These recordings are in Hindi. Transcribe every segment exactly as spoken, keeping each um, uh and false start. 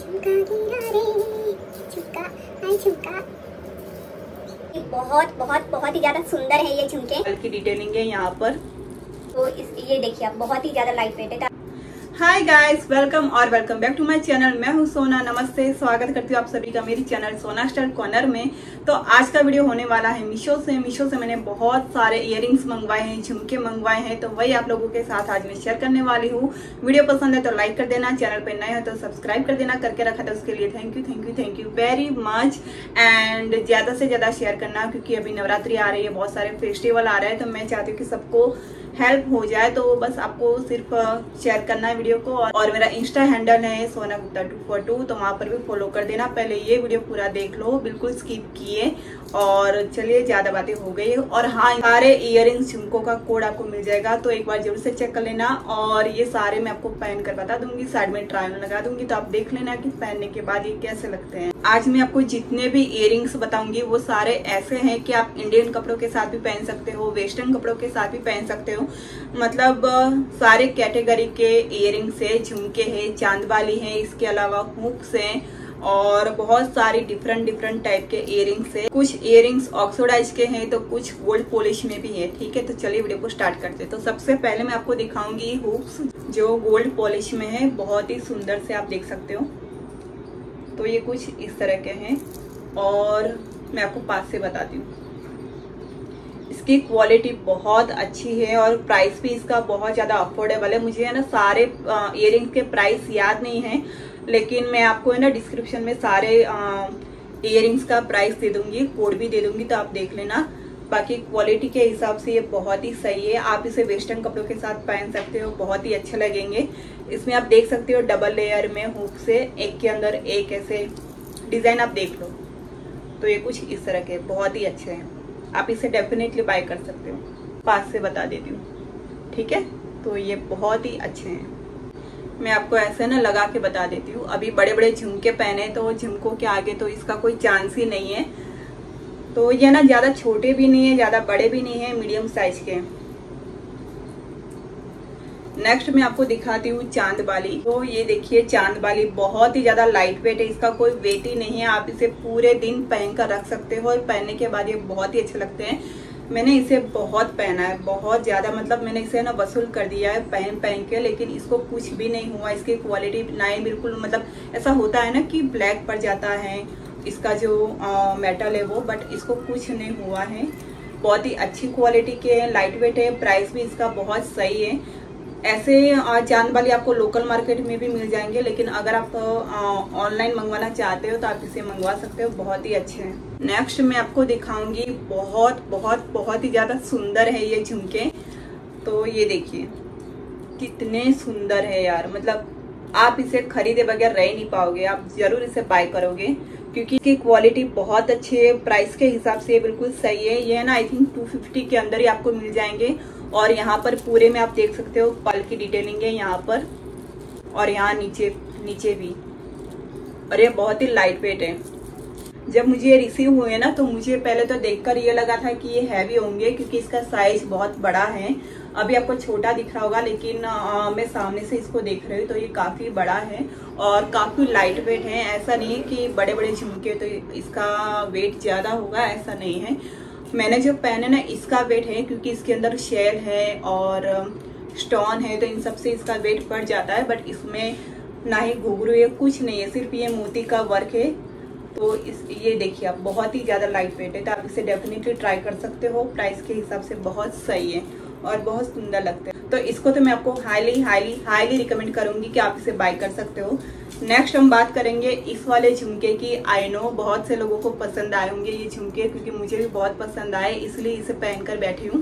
झुमका गिरा रे झुमका आई झुमका। बहुत बहुत बहुत ही ज्यादा सुंदर है ये झुमके। हल्की डिटेलिंग है यहाँ पर। तो इस ये देखिए आप, बहुत ही ज्यादा लाइट वेट है। हाय गाइस, वेलकम और welcome back to my channel. मैं हूँ सोना। नमस्ते, स्वागत करती हूँ आप सभी का मेरी चैनल सोना स्टाइल कॉर्नर में। तो आज का वीडियो होने वाला है मीशो से। मीशो से मैंने बहुत सारे इयररिंग्स मंगवाए हैं, झुमके मंगवाए हैं, तो वही आप लोगों के साथ आज मैं शेयर करने वाली हूँ। वीडियो पसंद है तो लाइक कर देना, चैनल पर नए हो तो सब्सक्राइब कर देना, करके रखा था उसके लिए thank you thank you thank you very much. And ज्यादा से ज्यादा शेयर करना, क्योंकि अभी नवरात्रि आ रही है, बहुत सारे फेस्टिवल आ रहे हैं, तो मैं चाहती हूँ कि सबको हेल्प हो जाए। तो बस आपको सिर्फ शेयर करना है वीडियो को। और मेरा इंस्टा हैंडल है सोना गुप्ता टू फोर टू, तो वहां पर भी फॉलो कर देना। पहले ये वीडियो पूरा देख लो, बिल्कुल स्किप किए। और चलिए, ज्यादा बातें हो गई। और हाँ, सारे इयररिंग्स झुमकों का कोड आपको मिल जाएगा, तो एक बार जरूर से चेक कर लेना। और ये सारे मैं आपको पहन कर बता दूंगी, साइड में ट्रायल लगा दूंगी, तो आप देख लेना कि पहनने के बाद ये कैसे लगते हैं। आज मैं आपको जितने भी इयररिंग्स बताऊंगी वो सारे ऐसे हैं कि आप इंडियन कपड़ों के साथ भी पहन सकते हो, वेस्टर्न कपड़ों के साथ भी पहन सकते हो। मतलब सारे कैटेगरी के इयररिंग्स है, झुमके है, चांद वाली है, इसके अलावा हुक्स हैं, और बहुत सारी डिफरेंट डिफरेंट टाइप के इयररिंग्स है। कुछ इयररिंग्स ऑक्सीडाइज के हैं तो कुछ गोल्ड पॉलिश में भी है। ठीक है, तो चलिए वीडियो को स्टार्ट करते हैं। तो सबसे पहले मैं आपको दिखाऊंगी हुक्स, जो गोल्ड पॉलिश में है, बहुत ही सुंदर से आप देख सकते हो। तो ये कुछ इस तरह के हैं, और मैं आपको पास से बताती हूँ। इसकी क्वालिटी बहुत अच्छी है और प्राइस भी इसका बहुत ज्यादा अफोर्डेबल है। मुझे है ना सारे इयररिंग्स के प्राइस याद नहीं है, लेकिन मैं आपको है ना डिस्क्रिप्शन में सारे इयररिंग्स का प्राइस दे दूंगी, कोड भी दे दूंगी, तो आप देख लेना। बाकी क्वालिटी के हिसाब से ये बहुत ही सही है। आप इसे वेस्टर्न कपड़ों के साथ पहन सकते हो, बहुत ही अच्छे लगेंगे। इसमें आप देख सकते हो डबल लेयर में हुक से, एक के अंदर एक ऐसे डिजाइन आप देख लो। तो ये कुछ इस तरह के बहुत ही अच्छे हैं, आप इसे डेफिनेटली बाय कर सकते हो। पास से बता देती हूँ, ठीक है। तो ये बहुत ही अच्छे हैं, मैं आपको ऐसे ना लगा के बता देती हूँ। अभी बड़े बड़े झुमके पहने तो झुमकों के आगे तो इसका कोई चांस ही नहीं है। तो ये ना ज्यादा छोटे भी नहीं है, ज्यादा बड़े भी नहीं है, मीडियम साइज के। नेक्स्ट मैं आपको दिखाती हूँ चांद बाली। तो ये देखिए, चांद बाली बहुत ही ज्यादा लाइट वेट है, इसका कोई वेट ही नहीं है। आप इसे पूरे दिन पहन कर रख सकते हो, और पहनने के बाद ये बहुत ही अच्छे लगते हैं। मैंने इसे बहुत पहना है, बहुत ज्यादा, मतलब मैंने इसे ना वसूल कर दिया है पहन पहन के, लेकिन इसको कुछ भी नहीं हुआ। इसकी क्वालिटी नहीं, बिल्कुल मतलब ऐसा होता है ना कि ब्लैक पड़ जाता है इसका जो आ, मेटल है वो, बट इसको कुछ नहीं हुआ है। बहुत ही अच्छी क्वालिटी के है, लाइट वेट है, प्राइस भी इसका बहुत सही है। ऐसे चांद वाली आपको लोकल मार्केट में भी मिल जाएंगे, लेकिन अगर आप ऑनलाइन मंगवाना चाहते हो तो आप इसे मंगवा सकते हो, बहुत ही अच्छे हैं। नेक्स्ट मैं आपको दिखाऊंगी, बहुत बहुत बहुत ही ज्यादा सुंदर है ये झुमके। तो ये देखिए कितने सुंदर है यार, मतलब आप इसे खरीदे बगैर रह नहीं पाओगे, आप जरूर इसे बाय करोगे, क्योंकि इसकी क्वालिटी बहुत अच्छी है। प्राइस के हिसाब से ये बिल्कुल सही है। ये ना आई थिंक टू फिफ्टी के अंदर ही आपको मिल जाएंगे। और यहाँ पर पूरे में आप देख सकते हो पर्ल की डिटेलिंग है यहाँ पर, और यहाँ नीचे नीचे भी। और ये बहुत ही लाइट वेट है। जब मुझे ये रिसीव हुए ना, तो मुझे पहले तो देखकर ये लगा था कि ये हैवी होंगे, क्योंकि इसका साइज बहुत बड़ा है। अभी आपको छोटा दिख रहा होगा, लेकिन आ, मैं सामने से इसको देख रही हूँ तो ये काफी बड़ा है और काफी लाइट वेट है। ऐसा नहीं है कि बड़े बड़े झुमके तो इसका वेट ज्यादा होगा, ऐसा नहीं है। मैंने जो पहने ना, इसका वेट है, क्योंकि इसके अंदर शेल है और स्टोन है, तो इन सब से इसका वेट बढ़ जाता है। बट इसमें ना ही घुघरू है, कुछ नहीं है, सिर्फ ये मोती का वर्क है। तो इस ये देखिए आप, बहुत ही ज्यादा लाइट वेट है, तो आप इसे डेफिनेटली ट्राई कर सकते हो। प्राइस के हिसाब से बहुत सही है और बहुत सुंदर लगते हैं। तो इसको तो मैं आपको हाईली हाईली हाईली रिकमेंड करूंगी कि आप इसे बाय कर सकते हो। नेक्स्ट हम बात करेंगे इस वाले झुमके की। आई नो बहुत से लोगों को पसंद आए होंगे ये झुमके, क्योंकि मुझे भी बहुत पसंद आए, इसलिए इसे पहनकर बैठी हूँ,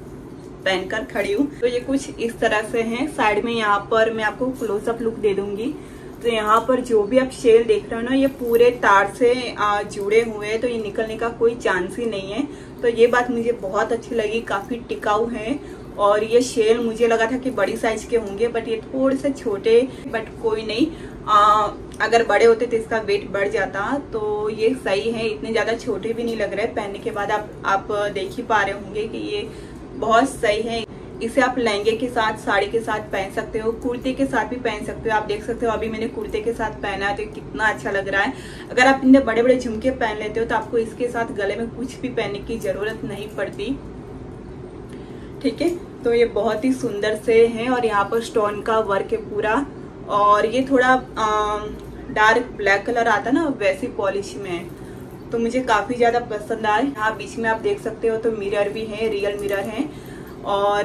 पहनकर खड़ी हूँ। तो ये कुछ इस तरह से हैं। साइड में यहाँ पर मैं आपको क्लोजअप लुक दे दूंगी। तो यहाँ पर जो भी आप शेल देख रहे हो ना, ये पूरे तार से जुड़े हुए हैं, तो ये निकलने का कोई चांस ही नहीं है। तो ये बात मुझे बहुत अच्छी लगी, काफी टिकाऊ है। और ये शेल मुझे लगा था कि बड़ी साइज के होंगे, बट ये थोड़े से छोटे, बट कोई नहीं, आ, अगर बड़े होते तो इसका वेट बढ़ जाता। तो ये सही है, इतने ज्यादा छोटे भी नहीं लग रहे। पहनने के बाद आप आप देख ही पा रहे होंगे कि ये बहुत सही है। इसे आप लहंगे के साथ, साड़ी के साथ पहन सकते हो, कुर्ते के साथ भी पहन सकते हो। आप देख सकते हो अभी मैंने कुर्ते के साथ पहना है तो कितना अच्छा लग रहा है। अगर आप इतने बड़े बड़े झुमके पहन लेते हो तो आपको इसके साथ गले में कुछ भी पहनने की जरूरत नहीं पड़ती, ठीक है। तो ये बहुत ही सुंदर से है और यहाँ पर स्टोन का वर्क है पूरा, और ये थोड़ा डार्क ब्लैक कलर आता है ना, वैसी पॉलिश में है, तो मुझे काफी ज्यादा पसंद आया। यहाँ बीच में आप देख सकते हो तो मिरर भी है, रियल मिरर है, और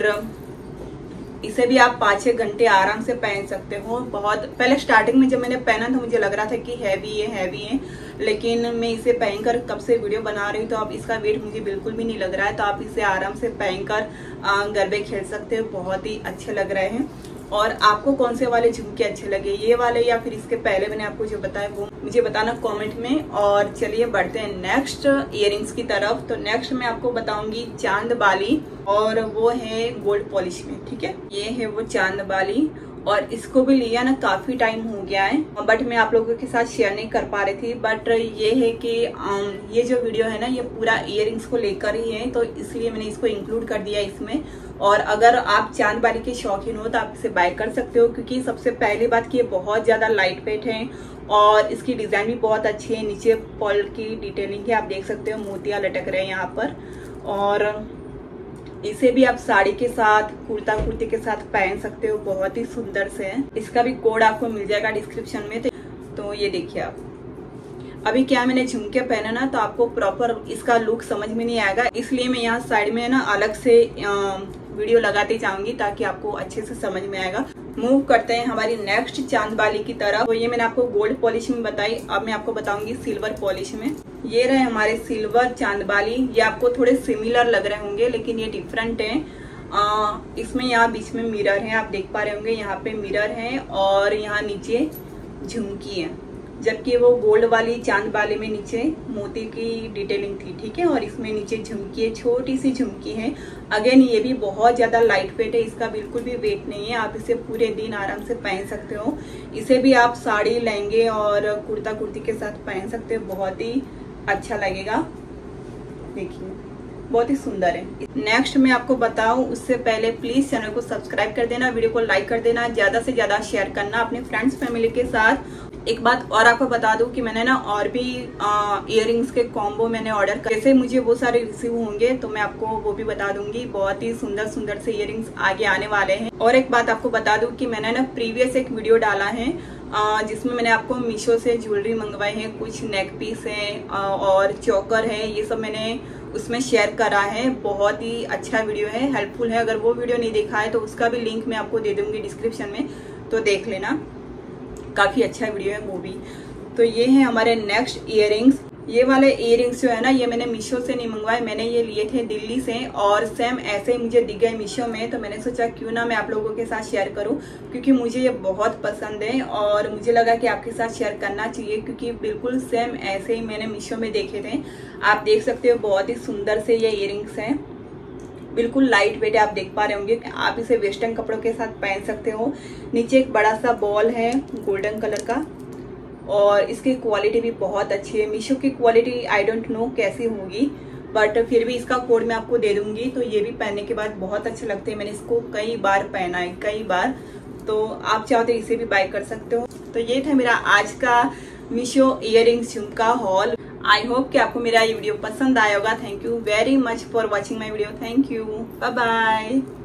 इसे भी आप पाँच छः घंटे आराम से पहन सकते हो। बहुत पहले स्टार्टिंग में जब मैंने पहना था मुझे लग रहा था कि हैवी है हैवी है, लेकिन मैं इसे पहनकर कब से वीडियो बना रही हूँ तो अब इसका वेट मुझे बिल्कुल भी नहीं लग रहा है। तो आप इसे आराम से पहनकर गरबे खेल सकते हो, बहुत ही अच्छे लग रहे हैं। और आपको कौन से वाले झुमके अच्छे लगे, ये वाले या फिर इसके पहले मैंने आपको जो बताया वो मुझे बताना कमेंट में। और चलिए बढ़ते हैं नेक्स्ट इयररिंग्स की तरफ। तो नेक्स्ट मैं आपको बताऊंगी चांद बाली, और वो है गोल्ड पॉलिश में, ठीक है। ये है वो चांद बाली, और इसको भी लिया ना काफी टाइम हो गया है, बट मैं आप लोगों के साथ शेयर नहीं कर पा रही थी। बट ये है कि ये जो वीडियो है ना ये पूरा इयररिंग्स को लेकर ही है, तो इसलिए मैंने इसको इंक्लूड कर दिया इसमें। और अगर आप चांद बाली के शौकीन हो तो आप इसे बाय कर सकते हो, क्योंकि सबसे पहली बात कि ये बहुत ज्यादा लाइट वेट है और इसकी डिजाइन भी बहुत अच्छी है। नीचे पर्ल की डिटेलिंग है, आप देख सकते हो मोतियां लटक रहे हैं यहाँ पर। और इसे भी आप साड़ी के साथ, कुर्ता कुर्ती के साथ पहन सकते हो, बहुत ही सुंदर से है। इसका भी कोड आपको मिल जाएगा डिस्क्रिप्शन में। तो ये देखिए आप, अभी क्या मैंने झुमके पहना ना तो आपको प्रॉपर इसका लुक समझ में नहीं आएगा, इसलिए मैं यहाँ साइड में ना अलग से वीडियो लगाती जाऊंगी ताकि आपको अच्छे से समझ में आएगा। मूव करते हैं हमारी नेक्स्ट चांद बाली की तरफ। तो ये मैंने आपको गोल्ड पॉलिश में बताई, अब मैं आपको बताऊंगी सिल्वर पॉलिश में। ये रहे हमारे सिल्वर चांद बाली। ये आपको थोड़े सिमिलर लग रहे होंगे लेकिन ये डिफरेंट है। आ, इसमें यहाँ बीच में मिरर है, आप देख पा रहे होंगे, यहाँ पे मिरर है और यहाँ नीचे झुमकी है, जबकि वो गोल्ड वाली चांद बाली में नीचे मोती की डिटेलिंग थी, ठीक है। और इसमें नीचे झुमकी है, छोटी सी झुमकी है। अगेन ये भी बहुत ज्यादा लाइट वेट है, इसका बिल्कुल भी वेट नहीं है। आप इसे पूरे दिन आराम से पहन सकते हो। इसे भी आप साड़ी, लहंगे और कुर्ता कुर्ती के साथ पहन सकते हो, बहुत ही अच्छा लगेगा। देखिए बहुत ही सुंदर है। नेक्स्ट मैं आपको बताऊं उससे पहले प्लीज चैनल को सब्सक्राइब कर देना, वीडियो को लाइक कर देना, ज्यादा से ज्यादा शेयर करना अपने फ्रेंड्स फैमिली के साथ। एक बात और आपको बता दूं कि मैंने ना और भी इयररिंग्स के कॉम्बो मैंने ऑर्डर कर, जैसे मुझे वो सारे रिसीव होंगे तो मैं आपको वो भी बता दूंगी। बहुत ही सुंदर सुंदर से इयररिंग्स आगे आने वाले हैं। और एक बात आपको बता दूं कि मैंने ना प्रीवियस एक वीडियो डाला है जिसमें मैंने आपको मीशो से ज्वेलरी मंगवाई है, कुछ नेक पीस है और चोकर है, ये सब मैंने उसमें शेयर करा है। बहुत ही अच्छा वीडियो है, हेल्पफुल है। अगर वो वीडियो नहीं देखा है तो उसका भी लिंक मैं आपको दे दूंगी डिस्क्रिप्शन में, तो देख लेना, काफी अच्छा वीडियो है वो भी। तो ये है हमारे नेक्स्ट इयररिंग्स। ये वाले इयररिंग्स जो है ना ये मैंने मीशो से नहीं मंगवाए, मैंने ये लिए थे दिल्ली से, और सेम ऐसे ही मुझे दिख गए मीशो में। तो मैंने सोचा क्यों ना मैं आप लोगों के साथ शेयर करूं, क्योंकि मुझे ये बहुत पसंद है और मुझे लगा कि आपके साथ शेयर करना चाहिए, क्योंकि बिल्कुल सेम ऐसे ही मैंने मीशो में देखे थे। आप देख सकते हो बहुत ही सुंदर से ये इयररिंग्स हैं, बिल्कुल लाइट वेट है, आप देख पा रहे होंगे। आप इसे वेस्टर्न कपड़ों के साथ पहन सकते हो। नीचे एक बड़ा सा बॉल है गोल्डन कलर का, और इसकी क्वालिटी भी बहुत अच्छी है। मीशो की क्वालिटी आई डोंट नो कैसी होगी, बट फिर भी इसका कोड मैं आपको दे दूंगी। तो ये भी पहनने के बाद बहुत अच्छे लगते हैं, मैंने इसको कई बार पहना है, कई बार। तो आप चाहो तो इसे भी बाय कर सकते हो। तो ये था मेरा आज का Meesho earrings jhumka haul. I hope कि आपको मेरा ये वीडियो पसंद आया होगा। Thank you very much for watching my video. Thank you, bye bye.